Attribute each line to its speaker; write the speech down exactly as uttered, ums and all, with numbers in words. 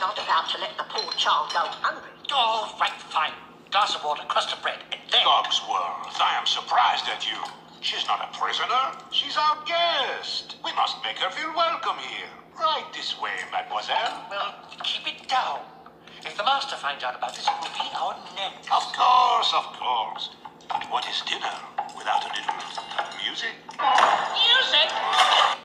Speaker 1: not about to let the poor child go hungry.
Speaker 2: Oh, right, fine. Glass of water, crust of bread, and then...
Speaker 3: Cogsworth, I am surprised at you. She's not a prisoner. She's our guest. We must make her feel welcome here. Right this way, mademoiselle.
Speaker 2: Well, keep it down. If the master finds out about this, it will be our neck.
Speaker 3: Of course, of course. But what is dinner without a little music?
Speaker 2: Music?